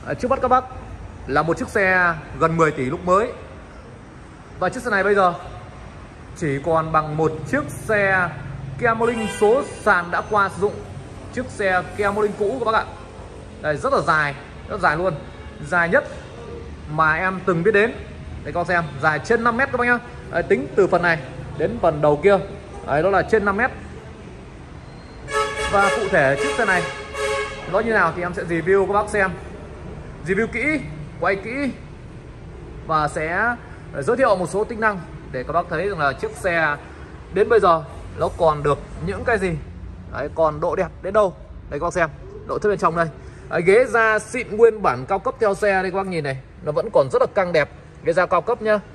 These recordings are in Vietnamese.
Trước mắt các bác là một chiếc xe gần 10 tỷ lúc mới. Và chiếc xe này bây giờ chỉ còn bằng một chiếc xe Kia Morning số sàn đã qua sử dụng. Chiếc xe Kia Morning cũ các bác ạ. Đây, rất là dài, rất dài luôn. Dài nhất mà em từng biết đến. Đây các bác xem, dài trên 5 mét các bác nhá. Đấy, tính từ phần này đến phần đầu kia. Đấy, đó là trên 5 mét. Và cụ thể chiếc xe này nó như nào thì em sẽ review các bác xem. Review kỹ, quay kỹ và sẽ giới thiệu một số tính năng để các bác thấy rằng là chiếc xe đến bây giờ nó còn được những cái gì. Đấy, còn độ đẹp đến đâu. Đây các bác xem, nội thất bên trong đây. Đấy, ghế da xịn nguyên bản cao cấp theo xe đây các bác nhìn này, nó vẫn còn rất là căng đẹp. Ghế da cao cấp nhá.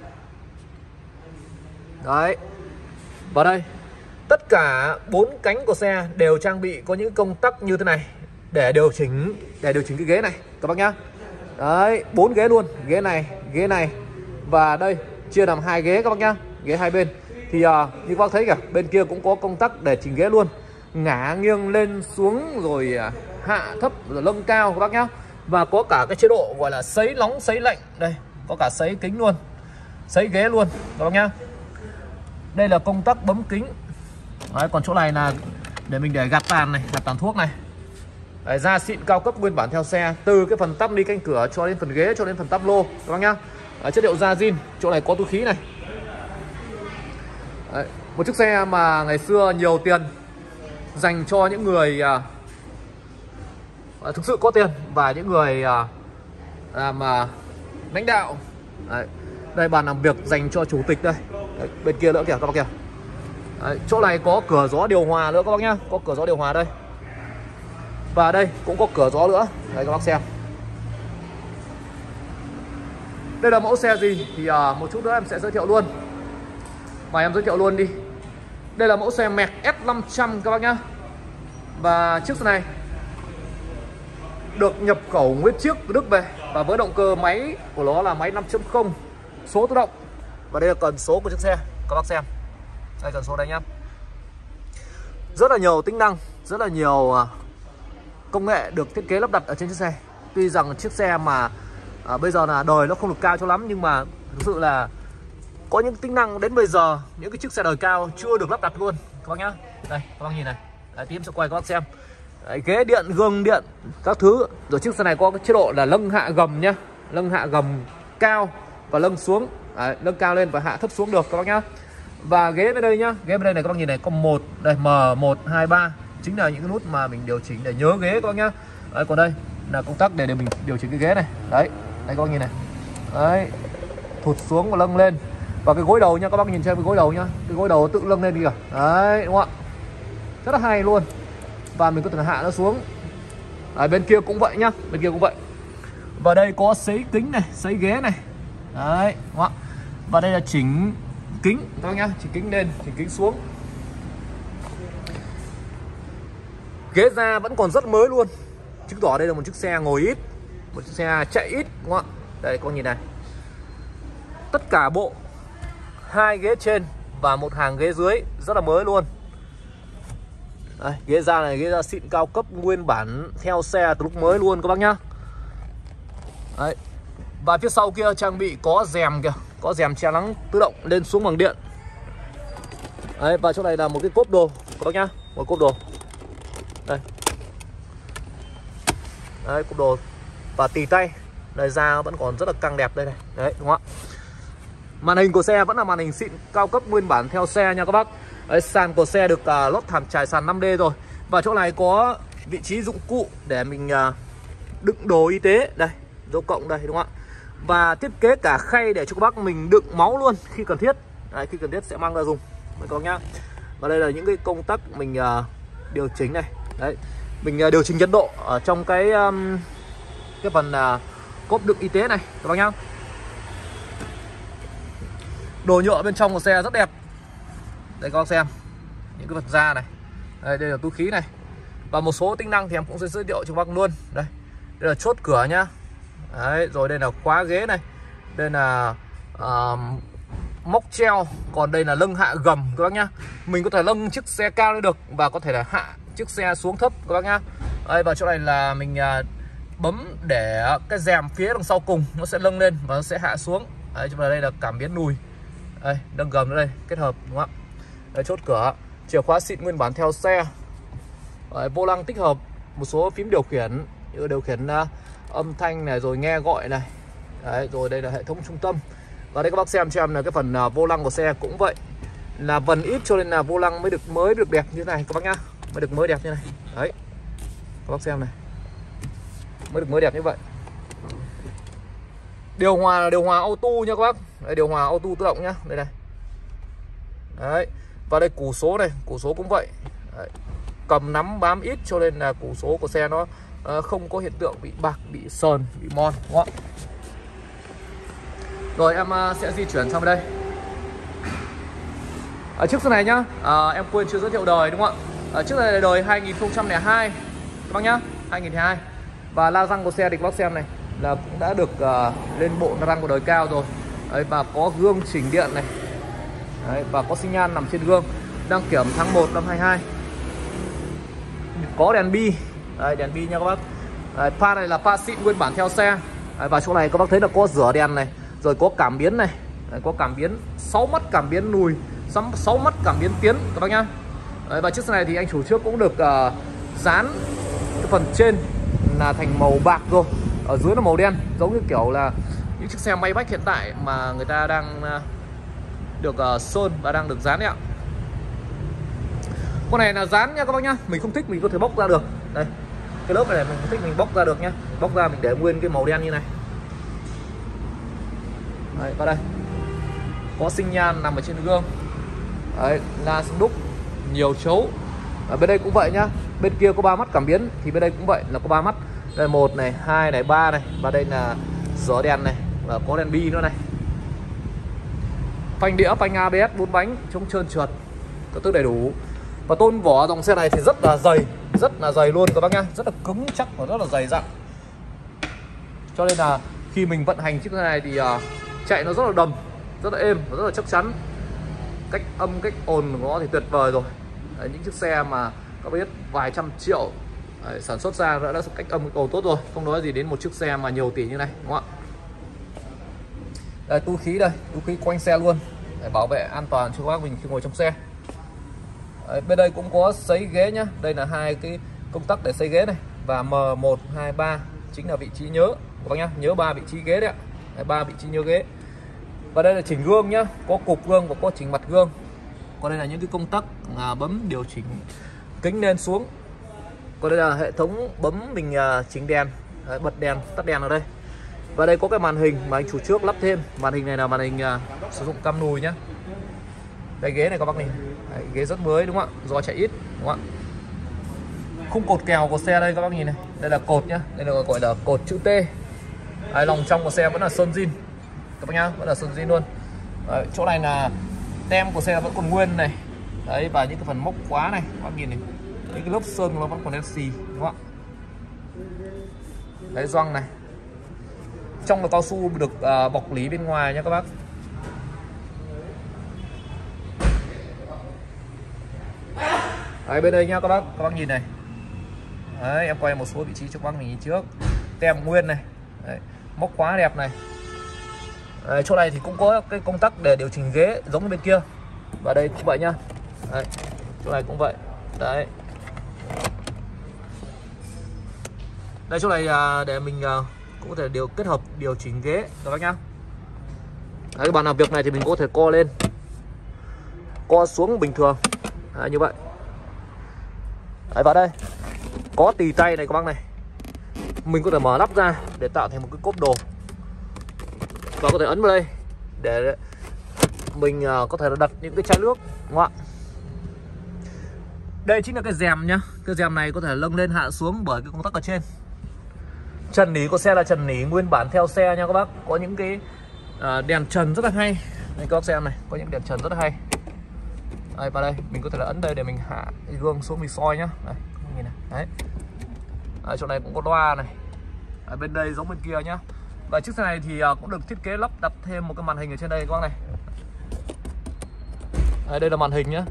Đấy. Và đây, tất cả 4 cánh của xe đều trang bị có những công tắc như thế này để điều chỉnh cái ghế này các bác nhá. Đấy, 4 ghế luôn, ghế này và đây chia làm 2 ghế các bác nhá, ghế hai bên. Thì như các bác thấy kìa, bên kia cũng có công tắc để chỉnh ghế luôn, ngả nghiêng lên xuống rồi hạ thấp rồi nâng cao các bác nhá. Và có cả cái chế độ gọi là sấy nóng sấy lạnh, đây có cả sấy kính luôn, sấy ghế luôn các bác nhá. Đây là công tắc bấm kính. Đấy, còn chỗ này là để mình để gạt tàn này, gạt tàn thuốc này. Đấy, da xịn cao cấp nguyên bản theo xe, từ cái phần tắp ly cánh cửa cho đến phần ghế cho đến phần tắp lô các bác nhá. Đấy, chất liệu da zin, chỗ này có túi khí này. Đấy, một chiếc xe mà ngày xưa nhiều tiền dành cho những người thực sự có tiền và những người làm lãnh đạo. Đấy, đây bàn làm việc dành cho chủ tịch đây. Đấy, bên kia nữa kìa các bác kìa. Đấy, chỗ này có cửa gió điều hòa nữa các bác nhá, có cửa gió điều hòa đây. Và đây cũng có cửa gió nữa. Đây các bác xem. Đây là mẫu xe gì thì một chút nữa em sẽ giới thiệu luôn. Mời em giới thiệu luôn đi. Đây là mẫu xe Merc S500 các bác nhá. Và chiếc xe này được nhập khẩu nguyên chiếc từ Đức về. Và với động cơ máy của nó là máy 5.0 số tự động. Và đây là cần số của chiếc xe các bác xem. Đây cần số đây nhá. Rất là nhiều tính năng, rất là nhiều công nghệ được thiết kế lắp đặt ở trên chiếc xe. Tuy rằng chiếc xe mà bây giờ là đời nó không được cao cho lắm, nhưng mà thực sự là có những tính năng đến bây giờ những cái chiếc xe đời cao chưa được lắp đặt luôn các bác nhá. Đây các bác nhìn này. Đấy, tí em sẽ quay các bác xem. Đấy, ghế điện, gương điện các thứ. Rồi chiếc xe này có cái chế độ là nâng hạ gầm nhá, nâng hạ gầm cao và nâng xuống. Đấy, nâng cao lên và hạ thấp xuống được các bác nhá. Và ghế bên đây nhá, ghế bên đây này các bác nhìn này, có một đây M1 2 3 chính là những cái nút mà mình điều chỉnh để nhớ ghế các bác nhá. Đấy, còn đây là công tắc để mình điều chỉnh cái ghế này. Đấy, đây các bác nhìn này. Đấy, thụt xuống và nâng lên. Và cái gối đầu nha, các bác nhìn xem cái gối đầu nhá, cái gối đầu tự nâng lên kìa. Đấy, đúng không ạ? Rất là hay luôn. Và mình có thể hạ nó xuống. Đấy, bên kia cũng vậy nhá, bên kia cũng vậy. Và đây có sấy kính này, sấy ghế này. Đấy, đúng không ạ? Và đây là chỉnh kính các bác nhá, chỉnh kính lên, chỉnh kính xuống. Ghế da vẫn còn rất mới luôn, chứng tỏ đây là một chiếc xe ngồi ít, một chiếc xe chạy ít, đúng không ạ? Đây các bác nhìn này, tất cả bộ 2 ghế trên và một hàng ghế dưới rất là mới luôn. Đây, ghế da này, ghế da xịn cao cấp nguyên bản theo xe từ lúc mới luôn các bác nhá. Đấy. Và phía sau kia trang bị có rèm kìa, có rèm che nắng tự động lên xuống bằng điện. Đấy, và chỗ này là một cái cốp đồ các bác nhá, một cốp đồ. Đây. Đấy, cốp đồ và tì tay. Đây, da vẫn còn rất là căng đẹp đây này. Đấy, đúng không ạ? Màn hình của xe vẫn là màn hình xịn cao cấp nguyên bản theo xe nha các bác. Đấy, sàn của xe được lót thảm trải sàn 5D rồi. Và chỗ này có vị trí dụng cụ để mình đựng đồ y tế. Đây, dấu cộng đây, đúng không ạ? Và thiết kế cả khay để cho các bác mình đựng máu luôn khi cần thiết. Đấy, khi cần thiết sẽ mang ra dùng các bác nhá. Và đây là những cái công tắc mình điều chỉnh này. Đấy, mình điều chỉnh nhiệt độ ở trong cái phần cốp đựng y tế này các bác nhá. Đồ nhựa bên trong của xe rất đẹp. Đây các bác xem, những cái vật da này. Đây là túi khí này. Và một số tính năng thì em cũng sẽ giới thiệu cho các bác luôn. Đây là chốt cửa nhá. Đấy, rồi đây là khóa ghế này. Đây là móc treo. Còn đây là nâng hạ gầm các bác nhá. Mình có thể nâng chiếc xe cao lên được và có thể là hạ chiếc xe xuống thấp các bác nhá. Đây, và chỗ này là mình bấm để cái rèm phía đằng sau cùng nó sẽ nâng lên và nó sẽ hạ xuống. Đấy, chúng ta đây là cảm biến lùi. Đây, nâng gầm nữa đây, kết hợp đúng không ạ? Đây, chốt cửa, chìa khóa xịn nguyên bản theo xe. Đấy, vô lăng tích hợp một số phím điều khiển như điều khiển âm thanh này, rồi nghe gọi này. Đấy, rồi đây là hệ thống trung tâm. Và đây các bác xem cho em là cái phần vô lăng của xe cũng vậy, là vần ít cho nên là vô lăng mới được đẹp như thế này các bác nhá, mới đẹp như này. Đấy, các bác xem này, mới đẹp như vậy. Điều hòa là điều hòa auto nha các bác. Đây, điều hòa auto tự động nhá, đây này. Đấy, và đây củ số này, củ số cũng vậy. Đấy, cầm nắm bám ít cho nên là củ số của xe nó không có hiện tượng bị bạc, bị sờn, bị mon, đúng không ạ? Rồi em sẽ di chuyển sang đây. Ở chiếc xe này nhá, em quên chưa giới thiệu đời đúng không ạ? Chiếc này là đời 2002 các bác nhá, 2002. Và la răng của xe thì các bác xem này là cũng đã được lên bộ la răng của đời cao rồi. Đấy, và có gương chỉnh điện này. Đấy, và có xi nhan nằm trên gương. Đăng kiểm tháng 1 năm 22. Có đèn bi. Đây, đèn bi nha các bác. Đấy, pha này là pha xịn nguyên bản theo xe. Đấy, và chỗ này các bác thấy là có rửa đèn này, rồi có cảm biến này. Đấy, có cảm biến 6 mắt cảm biến lùi, 6 mắt cảm biến tiến các bác nhá. Đấy, và chiếc xe này thì anh chủ trước cũng được dán cái phần trên là thành màu bạc rồi, ở dưới là màu đen, giống như kiểu là những chiếc xe Maybach hiện tại mà người ta đang được sơn và đang được dán đấy ạ. Con này là dán nha các bác nhá, mình không thích mình có thể bóc ra được. Đây, cái lớp này mình không thích mình bóc ra được nhá, bóc ra mình để nguyên cái màu đen như này. Đấy, vào đây có sinh nhan nằm ở trên gương. Đấy, la đúc nhiều chấu. Ở bên đây cũng vậy nhá, bên kia có 3 mắt cảm biến thì bên đây cũng vậy là có 3 mắt. Đây 1 này, 2 này, 3 này, và đây là gió đèn này, và có đèn bi nữa này. Phanh đĩa, phanh ABS 4 bánh, chống trơn trượt, có tức đầy đủ. Và tôn vỏ dòng xe này thì rất là dày luôn các bác nhá, rất là cứng chắc và rất là dày dặn. Cho nên là khi mình vận hành chiếc xe này thì chạy nó rất là đầm, rất là êm và rất là chắc chắn. Cách âm, cách ồn của nó thì tuyệt vời rồi. Đấy, những chiếc xe mà các biết vài trăm triệu sản xuất ra đã cách âm, cách ồn tốt rồi, không nói gì đến một chiếc xe mà nhiều tỷ như này, đúng không ạ? Đây, túi khí đây, túi khí quanh xe luôn để bảo vệ an toàn cho các bác mình khi ngồi trong xe. Đấy, bên đây cũng có sấy ghế nhá, đây là 2 cái công tắc để sấy ghế này, và M1, 2, 3 chính là vị trí nhớ các bác nhá, nhớ 3 vị trí ghế đấy ạ. Đấy, 3 vị trí nhớ ghế. Và đây là chỉnh gương nhá, có cục gương và có chỉnh mặt gương. Còn đây là những cái công tắc bấm điều chỉnh kính lên xuống. Còn đây là hệ thống bấm mình chỉnh đèn. Đấy, bật đèn, tắt đèn ở đây. Và đây có cái màn hình mà anh chủ trước lắp thêm. Màn hình này là màn hình sử dụng cam lùi nhá. Đây ghế này các bác nhìn. Đấy, ghế rất mới đúng không ạ? Do chạy ít đúng không ạ? Khung cột kèo của xe đây các bác nhìn này. Đây là cột nhá, đây là gọi là cột chữ T. Đấy, lòng trong của xe vẫn là sơn zin các bác nhá, vẫn là sơn zin luôn. Đấy, chỗ này là tem của xe vẫn còn nguyên này. Đấy, và những cái phần móc khóa này các bác nhìn này, những cái lớp sơn nó vẫn còn đen xì đúng không ạ? Đấy, gioăng này, trong là cao su được bọc lý bên ngoài nha các bác. Đấy, bên đây nha các bác nhìn này. Đấy, em quay một số vị trí cho các bác mình nhìn trước. Tem nguyên này. Đấy, móc khóa đẹp này. Đấy, chỗ này thì cũng có cái công tắc để điều chỉnh ghế giống như bên kia. Và đây cũng vậy nhá. Đấy, chỗ này cũng vậy. Đấy. Đây chỗ này để mình cũng có thể kết hợp điều chỉnh ghế các bác nhá. Đấy, cái bàn làm việc này thì mình có thể co lên, co xuống bình thường. Đấy, như vậy. Đấy, vào đây có tì tay này các bác này, mình có thể mở nắp ra để tạo thành một cái cốp đồ, và có thể ấn vào đây để mình có thể đặt những cái chai nước đúng không ạ? Đây chính là cái rèm nhá, cái rèm này có thể nâng lên hạ xuống bởi cái công tắc ở trên. Trần nỉ của xe là trần nỉ nguyên bản theo xe nha các bác, có những cái đèn trần rất là hay. Đây các bác xem này, có những đèn trần rất là hay. Đây, vào đây mình có thể là ấn đây để mình hạ cái gương xuống mình soi nhá. Đây, nhìn này. Đấy. Ở chỗ này cũng có loa này. Ở bên đây giống bên kia nhá. Và chiếc xe này thì cũng được thiết kế lắp đặt thêm một cái màn hình ở trên đây các bác này. Đây là màn hình nhá.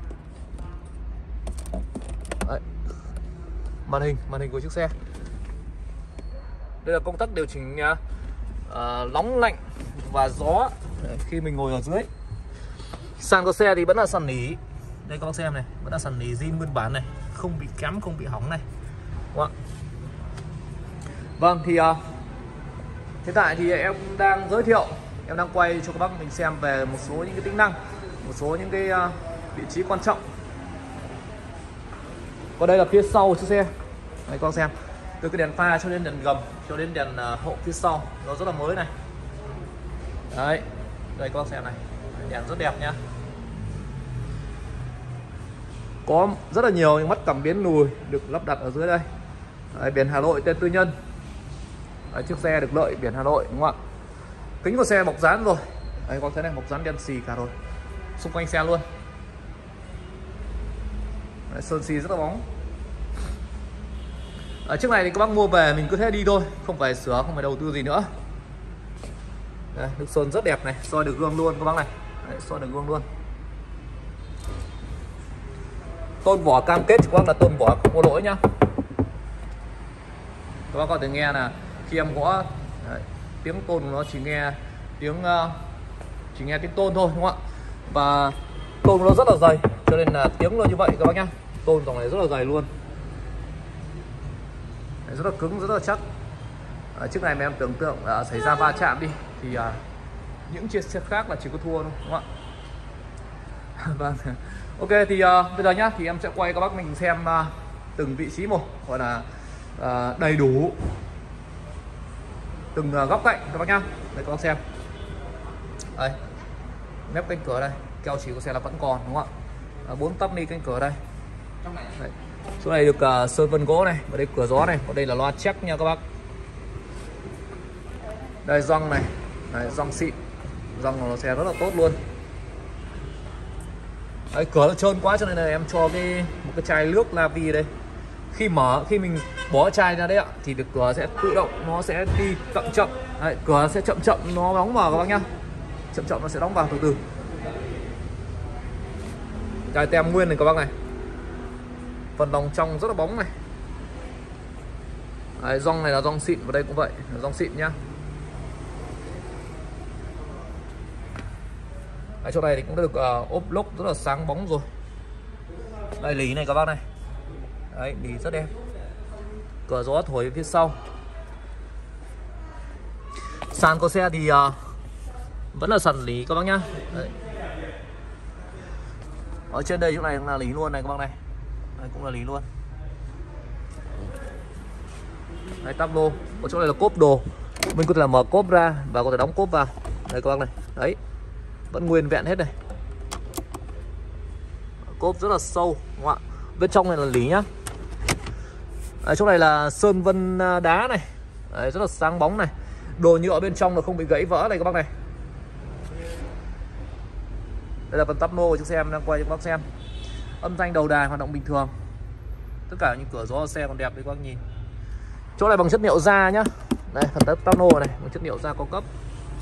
Đấy. Màn hình của chiếc xe. Đây là công tắc điều chỉnh nóng lạnh và gió khi mình ngồi ở dưới. Sàn của xe thì vẫn là sàn nỉ. Đây các bác xem này, vẫn là sàn nỉ zin nguyên bản này, không bị kém, không bị hỏng này. Đúng không? Vâng, thì hiện tại thì em đang giới thiệu, em đang quay cho các bác mình xem về một số những cái tính năng, một số những cái vị trí quan trọng. Còn đây là phía sau chiếc xe. Đây các bác xem, từ cái đèn pha cho đến đèn gầm, cho đến đèn hậu phía sau, nó rất là mới này. Đấy, đây các bác xem này, đèn rất đẹp nhá. Có rất là nhiều những mắt cảm biến lùi được lắp đặt ở dưới đây. Đấy, biển Hà Nội tên tư nhân. Đấy, chiếc xe được lợi biển Hà Nội, đúng không ạ? Kính của xe bọc dán rồi. Đấy, có thấy này, bọc dán đen xì cả rồi, xung quanh xe luôn. Đấy, sơn xì rất là bóng. Chiếc này thì các bác mua về mình cứ thế đi thôi, không phải sửa, không phải đầu tư gì nữa. Đây, nước sơn rất đẹp này, soi được gương luôn các bác này. Đấy, soi được gương luôn. Tôn vỏ cam kết các bác là tôn vỏ không có lỗi nhá. Các bác có thể nghe là khi em gõ đấy, tiếng tôn của nó chỉ nghe tiếng tôn thôi, đúng không ạ? Và tôn của nó rất là dày, cho nên là tiếng nó như vậy các bác nhá. Tôn dòng này rất là dày luôn. Đấy, rất là cứng, rất là chắc. Chiếc này mà em tưởng tượng xảy ra va chạm đi thì những chiếc xe khác là chỉ có thua thôi, đúng không ạ? Vâng. Ok, thì bây giờ nhá, thì em sẽ quay các bác mình xem từng vị trí một, gọi là đầy đủ từng góc cạnh các bác nhá. Đây các bác xem. Đây, mép cánh cửa đây, keo chỉ của xe là vẫn còn, đúng không ạ? 4 tắp ni cánh cửa đây. Đấy. Chỗ này được sơn vân gỗ này, và đây cửa gió này, còn đây là loa check nha các bác. Đây gioăng này, đấy, gioăng xịn, gioăng của xe rất là tốt luôn. Đấy, cửa nó trơn quá cho nên là em cho một cái chai nước La Vi đây. Khi mình bỏ chai ra đấy ạ, thì được cửa sẽ tự động, nó sẽ đi chậm. Đấy, cửa sẽ chậm nó đóng vào các bác nhá. Chậm nó sẽ đóng vào từ từ. Chai tem nguyên này các bác này. Phần lòng trong rất là bóng này. Đấy, gioăng này là gioăng xịn, và đây cũng vậy, là gioăng xịn nhá. Đấy, chỗ này thì cũng đã được ốp lốp rất là sáng bóng rồi. Đây lì này các bác này. Đấy, lì rất đẹp. Cửa gió thổi phía sau. Sàn của xe thì vẫn là sàn lì các bác nhá. Đấy. Ở trên đây chỗ này cũng là lì luôn này các bác này. Đây cũng là lì luôn. Đây, tắp lô. Ở chỗ này là cốp đồ. Mình có thể là mở cốp ra và có thể đóng cốp vào. Đây các bác này. Đấy, vẫn nguyên vẹn hết này. Cốp rất là sâu, đúng không ạ? Bên trong này là lì nhá. Đấy, chỗ này là sơn vân đá này. Đấy, rất là sáng bóng này. Đồ nhựa bên trong là không bị gãy vỡ này các bác này. Đây là phần tắp lô của chiếc xe em đang quay cho các bác xem. Âm thanh đầu đài hoạt động bình thường. Tất cả những cửa gió xe còn đẹp đấy các bác nhìn. Chỗ này bằng chất liệu da nhá. Đây, phần tắp lô này bằng chất liệu da cao cấp.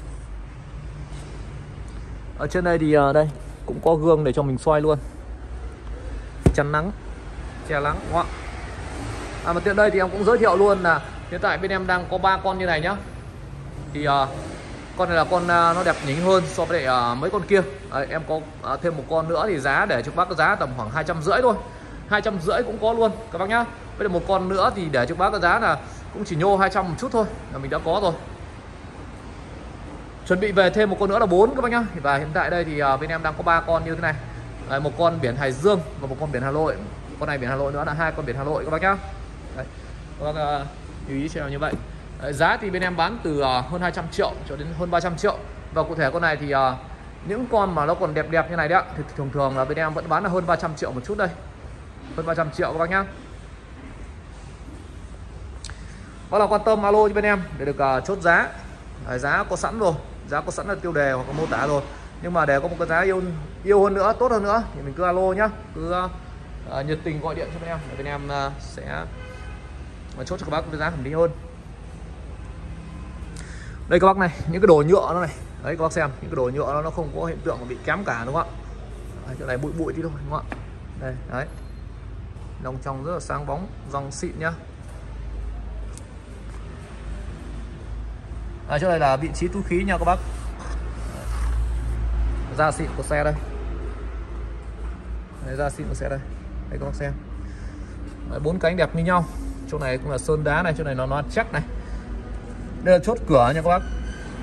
Ở trên đây thì đây cũng có gương để cho mình xoay luôn, chắn nắng, che nắng, đúng không ạ? Mà tiện đây thì em cũng giới thiệu luôn là hiện tại bên em đang có 3 con như này nhá. Thì con này là con nó đẹp nhỉnh hơn so với mấy con kia. Đấy, em có thêm một con nữa thì giá để cho bác có giá tầm khoảng 250 thôi, 250 cũng có luôn các bác nhá. Với một con nữa thì để cho bác có giá là cũng chỉ nhô 200 một chút thôi là mình đã có rồi. Chuẩn bị về thêm một con nữa là 4 các bác nhá. Và hiện tại đây thì bên em đang có 3 con như thế này. Đấy, một con biển Hải Dương và một con biển Hà Nội. Con này biển Hà Nội nữa là 2 con biển Hà Nội các bác nhá. Đấy, các bác lưu ý cho như vậy. Đấy, giá thì bên em bán từ hơn 200 triệu cho đến hơn 300 triệu. Và cụ thể con này thì những con mà nó còn đẹp như này đấy ạ, thì thường là bên em vẫn bán là hơn 300 triệu một chút đây. Hơn 300 triệu các bác nhá. Bác nào quan tâm alo cho bên em để được chốt giá. Đấy, giá có sẵn rồi, giá có sẵn là tiêu đề hoặc là mô tả rồi. Nhưng mà để có một cái giá yêu hơn nữa, tốt hơn nữa thì mình cứ alo nhá, cứ nhiệt tình gọi điện cho bên em để bên em sẽ chốt cho các bác cái giá hợp lý hơn. Đây các bác này, những cái đồ nhựa nó này. Đấy các bác xem, những cái đồ nhựa nó không có hiện tượng mà bị kém cả, đúng không ạ? Đấy, chỗ này bụi tí thôi, đúng không ạ? Đây, đấy. Lòng trong rất là sáng bóng, dòng xịn nhá. Chỗ này là vị trí túi khí nha các bác. Da xịn của xe đây. Đấy, da xịn của xe đây. Đây các bác xem. Đấy, 4 cánh đẹp như nhau. Chỗ này cũng là sơn đá này, chỗ này nó chắc này. Đây là chốt cửa nha các bác.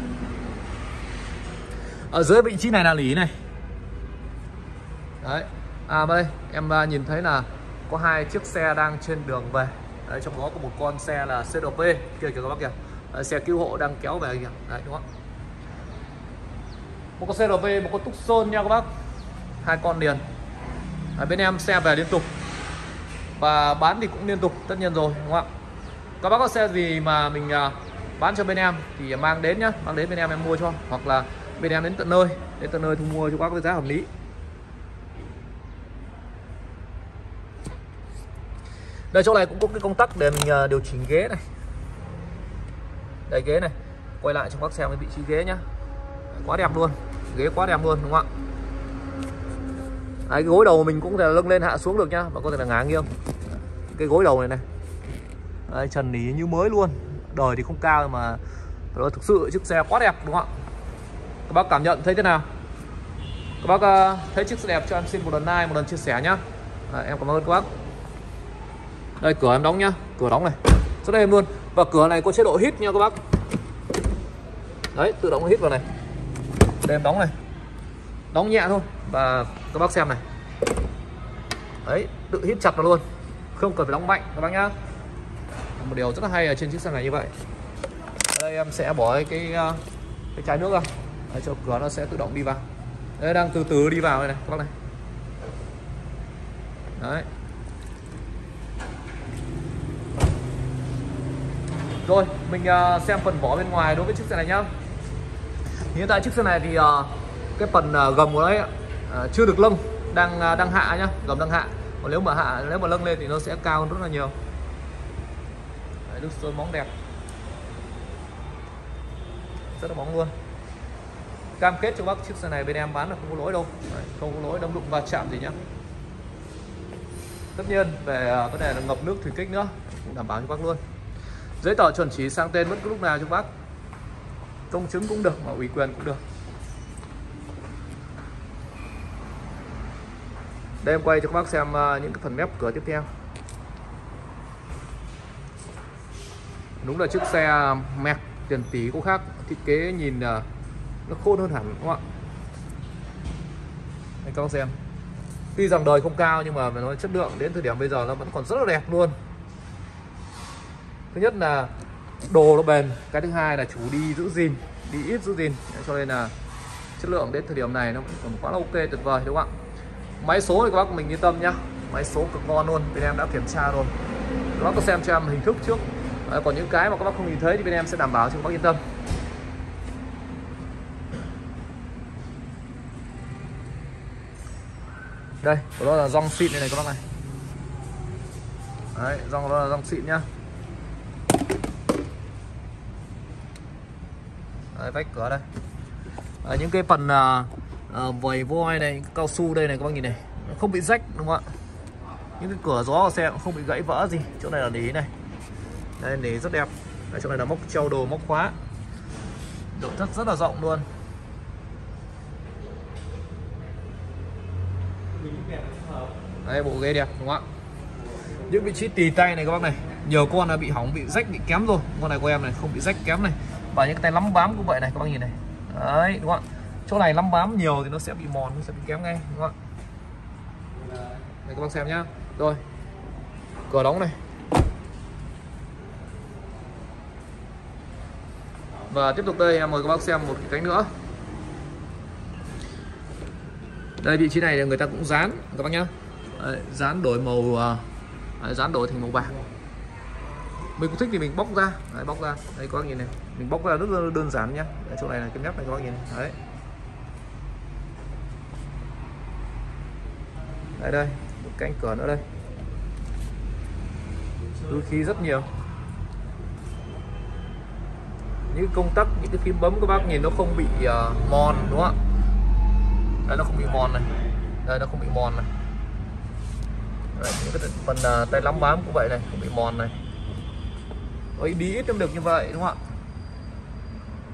Ở dưới vị trí này là lỉ này. Đấy. Đây em nhìn thấy là có 2 chiếc xe đang trên đường về. Đấy, trong đó có một con xe là CRP kia kìa các bác kìa. Đấy, xe cứu hộ đang kéo về kìa. Đấy đúng không? Một con CRV, một con Tucson nha các bác. 2 con liền. Bên em xe về liên tục và bán thì cũng liên tục, tất nhiên rồi đúng không ạ? Các bác có xe gì mà mình bán cho bên em thì mang đến nhá, mang đến bên em mua cho, hoặc là bên em đến tận nơi thu mua cho các bác với giá hợp lý. Đây, chỗ này cũng có cái công tắc để mình điều chỉnh ghế này. Đây ghế này, quay lại cho các bác xem cái vị trí ghế nhá. Quá đẹp luôn, ghế quá đẹp luôn đúng không ạ? Đấy, cái gối đầu mình cũng có thể lưng lên hạ xuống được nhá, và có thể là ngả nghiêng. Cái gối đầu này này. Đấy, trần nỉ như mới luôn. Đời thì không cao mà nó thực sự chiếc xe quá đẹp đúng không ạ? Các bác cảm nhận thấy thế nào? Các bác thấy chiếc xe đẹp cho em xin một lần like, một lần chia sẻ nhá. Em cảm ơn các bác. Đây cửa em đóng nhá, cửa đóng này rất êm luôn. Và cửa này có chế độ hít nha các bác. Đấy, tự động hít vào này. Đây em đóng này, đóng nhẹ thôi. Và các bác xem này. Đấy, tự hít chặt vào luôn, không cần phải đóng mạnh các bác nhá. Một điều rất là hay ở trên chiếc xe này như vậy. Ở đây em sẽ bỏ cái chai nước ra. Đấy, cho cửa nó sẽ tự động đi vào. Đây, đang từ từ đi vào đây này các bác này. Đấy. Rồi, mình xem phần vỏ bên ngoài đối với chiếc xe này nhá. Hiện tại chiếc xe này thì cái phần gầm của đấy chưa được lâng, đang hạ nhá, gầm đang hạ. Còn nếu mà lâng lên thì nó sẽ cao hơn rất là nhiều. Đấy, nước sơn bóng đẹp, rất là bóng luôn. Cam kết cho bác chiếc xe này bên em bán là không có lỗi đâu. Đấy, không có lỗi đâm đụng va chạm gì nhá. Tất nhiên về vấn đề là ngập nước thủy kích nữa cũng đảm bảo cho bác luôn. Giấy tờ chuẩn chỉ sang tên bất cứ lúc nào cho bác. Công chứng cũng được mà ủy quyền cũng được. Đây em quay cho các bác xem những cái phần mép cửa tiếp theo. Đúng là chiếc xe mẹc tiền tỷ có khác, thiết kế nhìn nó khôn hơn hẳn đúng không ạ? Đây các bác xem. Tuy rằng đời không cao nhưng mà phải nói chất lượng đến thời điểm bây giờ nó vẫn còn rất là đẹp luôn. Thứ nhất là đồ nó bền, cái thứ hai là chủ đi giữ gìn, đi ít giữ gìn, cho nên là chất lượng đến thời điểm này nó còn quá là ok, tuyệt vời đúng không ạ? Máy số thì các bác mình yên tâm nhá, máy số cực ngon luôn, bên em đã kiểm tra rồi. Các bác có xem cho em hình thức trước. Còn những cái mà các bác không nhìn thấy thì bên em sẽ đảm bảo cho các bác yên tâm. Đây, của nó là gioăng xịn này các bác này. Đấy, gioăng đó là gioăng xịn nhá. Đấy, vách cửa đây. Những cái phần vòi voi này, cao su đây này các bác nhìn này, nó không bị rách đúng không ạ? Những cái cửa gió của xe cũng không bị gãy vỡ gì. Chỗ này là nỉ này. Đây, nỉ rất đẹp. Đây, chỗ này là móc treo đồ, móc khóa. Nội thất rất là rộng luôn. Đây, bộ ghế đẹp đúng không ạ? Những vị trí tì tay này các bác này, nhiều con là bị hỏng, bị rách, bị kém rồi. Con này của em này không bị rách kém này. Và những cái tay lắm bám cũng vậy này các bác nhìn này. Đấy đúng không ạ? Chỗ này lắm bám nhiều thì nó sẽ bị mòn, nó sẽ bị kém ngay đúng không ạ? Đây các bác xem nhá. Rồi, cửa đóng này. Và tiếp tục đây em mời các bác xem một cái cánh nữa. Đây, vị trí này người ta cũng dán các bác nhá. Đấy, dán đổi màu, dán đổi thành màu bạc. Mình cũng thích thì mình bóc ra. Đấy, bóc ra. Đây các bác nhìn này, mình bóc ra rất là đơn giản nhá. Đấy, chỗ này là cái mép này các bác nhìn này. Đấy. Đây, một cánh cửa nữa đây. Túi khí rất nhiều. Những công tắc, những cái phím bấm các bác nhìn nó không bị mòn đúng không ạ? Đây, nó không bị mòn này. Đây, nó không bị mòn này. Đấy, những cái phần tay lắm bám cũng vậy này, không bị mòn này. Ôi, đi ít cũng được như vậy đúng không ạ?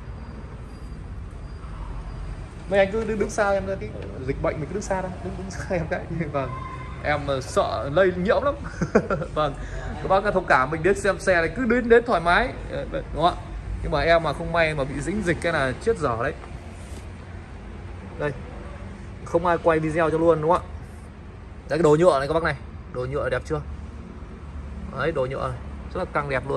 mấy anh cứ đứng xa em ra, cái dịch bệnh mình cứ đứng xa ra, đứng xa em cái. Vâng, em sợ lây nhiễm lắm. Vâng, các bác thông cảm, mình đến xem xe này cứ đến thoải mái, đúng không ạ? Nhưng mà em mà không may mà bị dính dịch cái là chết dở đấy. Đây, không ai quay video cho luôn đúng không ạ? Đấy, cái đồ nhựa này các bác này, đồ nhựa đẹp chưa? Đấy, đồ nhựa này rất là căng đẹp luôn.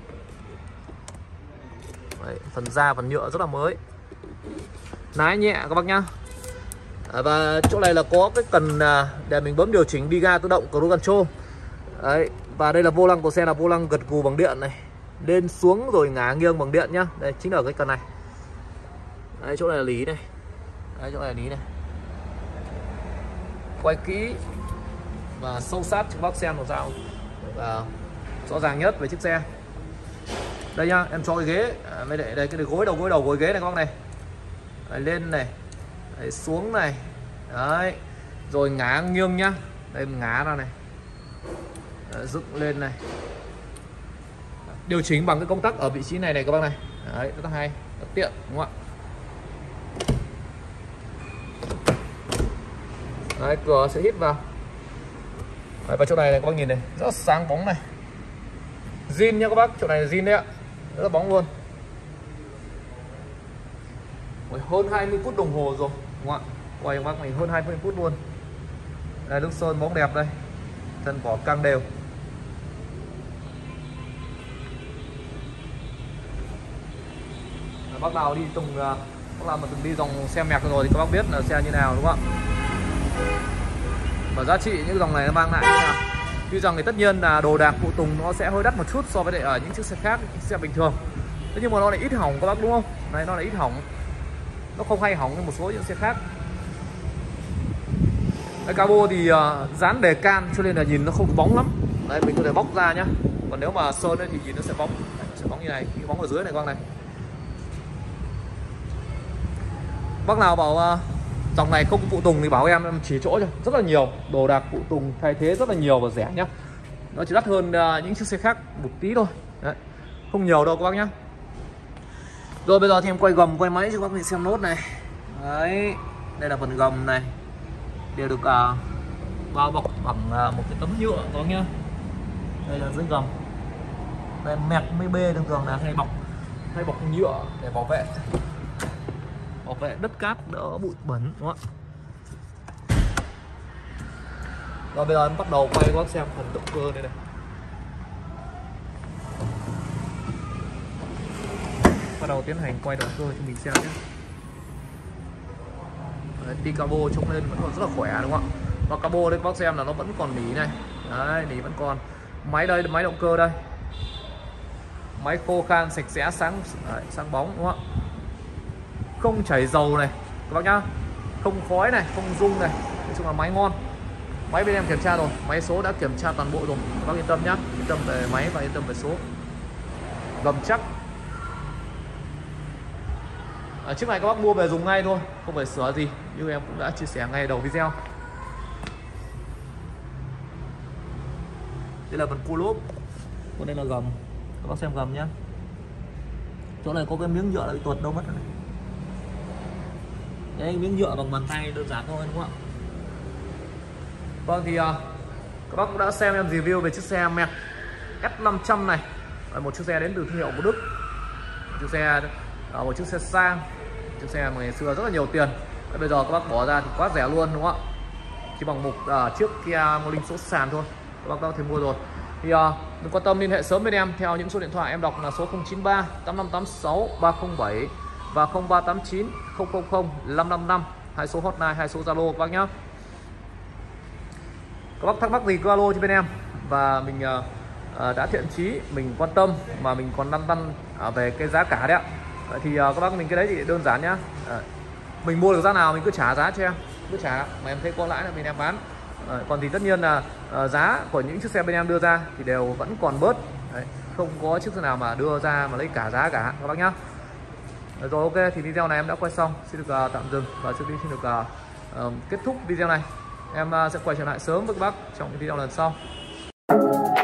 Đấy, phần da phần nhựa rất là mới, lái nhẹ các bác nhá. Và chỗ này là có cái cần để mình bấm điều chỉnh bi ga tự động cruise control. Đấy, và đây là vô lăng của xe, là vô lăng gật gù bằng điện này, lên xuống rồi ngả nghiêng bằng điện nhá. Đây chính là cái cần này. Đấy, chỗ này là lý này. Đấy, chỗ này là lý này. Quay kỹ và sâu sát cho bác xem làm sao và rõ ràng nhất về chiếc xe. Đây nhá, em cho cái ghế mới để đây, cái gối đầu gối ghế này các bác này. Đấy, lên này. Đấy, xuống này. Đấy, rồi ngả nghiêng nhá. Đây ngả ra này. Đấy, dựng lên này. Điều chỉnh bằng cái công tắc ở vị trí này này các bác này. Đấy, rất là hay, rất tiện đúng không ạ? Đấy, cửa sẽ hít vào. Đấy, và chỗ này các bác nhìn này, rất là sáng bóng này. Zin nha các bác, chỗ này là zin đấy ạ. Rất là bóng luôn. Hơn 20 phút đồng hồ rồi đúng không ạ? Quay các bác này hơn 20 phút luôn. Đây, nước sơn bóng đẹp đây. Thân vỏ căng đều. Bác nào đi bác nào mà từng đi dòng xe mẹc rồi thì các bác biết là xe như nào đúng không ạ? Và giá trị những dòng này nó mang lại như nào? Tuy rằng thì tất nhiên là đồ đạc phụ tùng nó sẽ hơi đắt một chút so với lại ở những chiếc xe khác, những xe bình thường. Thế nhưng mà nó lại ít hỏng các bác đúng không? Này, nó lại ít hỏng. Nó không hay hỏng như một số những xe khác. Cái cabo thì dán đề can cho nên là nhìn nó không bóng lắm. Đấy, mình có thể bóc ra nhá. Còn nếu mà sơn ấy thì nhìn nó sẽ bóng. Đấy, nó sẽ bóng như này, cái bóng ở dưới này các bác này. Bác nào bảo dòng này không có phụ tùng thì bảo em chỉ chỗ cho, rất là nhiều đồ đạc phụ tùng thay thế rất là nhiều và rẻ nhá. Nó chỉ đắt hơn những chiếc xe khác một tí thôi. Đấy, không nhiều đâu các bác nhá. Rồi bây giờ thì em quay gầm quay máy cho các bác xem nốt này. Đấy, đây là phần gầm này, đều được bao bọc bằng một cái tấm nhựa các bác nhá. Đây là dưới gầm. Đây mẹc mấy bê thường thường là hay bọc nhựa để bảo vệ đất cát đỡ bụi bẩn đúng không ạ? Rồi bây giờ em bắt đầu quay các bác xem phần động cơ đây này. Bắt đầu tiến hành quay động cơ cho mình xem nhé. Đi cabo trông lên vẫn còn rất là khỏe đúng không ạ? Và cabo đây các bác xem là nó vẫn còn nỉ này. Đấy, nỉ vẫn còn. Máy đây, máy động cơ đây. Máy khô khan sạch sẽ sáng bóng đúng không ạ? Không chảy dầu này các bác nhá, không khói này, không rung này, nói chung là máy ngon. Máy bên em kiểm tra rồi, máy số đã kiểm tra toàn bộ rồi, các bác yên tâm nhá, yên tâm về máy và yên tâm về số. Gầm chắc. Chiếc này các bác mua về dùng ngay thôi, không phải sửa gì, như em cũng đã chia sẻ ngay đầu video. Đây là phần cua lốp, còn đây là gầm, các bác xem gầm nhá. Chỗ này có cái miếng nhựa bị tuột đâu mất rồi này. Đấy, miếng nhựa bằng bàn tay đơn giản thôi đúng không ạ? Vâng thì các bác cũng đã xem em review về chiếc xe Merc S500 này, một chiếc xe đến từ thương hiệu của Đức, một chiếc xe sang, chiếc xe mà ngày xưa rất là nhiều tiền. Bây giờ các bác bỏ ra thì quá rẻ luôn đúng không ạ? Chỉ bằng một chiếc Kia Morning số sàn thôi các bác có thể mua rồi. Thì đừng quan tâm, liên hệ sớm bên em theo những số điện thoại em đọc là số 093 8586 307 và 0389 000 555, hai số hotline, hai số Zalo các bác nhá. Các bác thắc mắc gì cứ alo cho bên em, và mình đã thiện chí, mình quan tâm mà mình còn lăn tăn về cái giá cả đấy ạ. Thì các bác mình cái đấy thì đơn giản nhá, mình mua được giá nào mình cứ trả giá cho em, cứ trả mà em thấy có lãi là bên em bán. Còn thì tất nhiên là giá của những chiếc xe bên em đưa ra thì đều vẫn còn bớt đấy, không có chiếc xe nào mà đưa ra mà lấy cả giá cả các bác nhá. Rồi ok, thì video này em đã quay xong, xin được tạm dừng và xin được kết thúc video này. Em sẽ quay trở lại sớm với các bác trong những video lần sau.